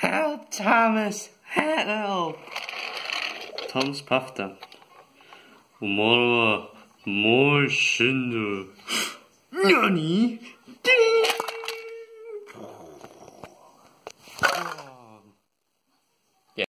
Help, Thomas! Help! Thomas puffed up. More, more Shindu. Nani? Ding!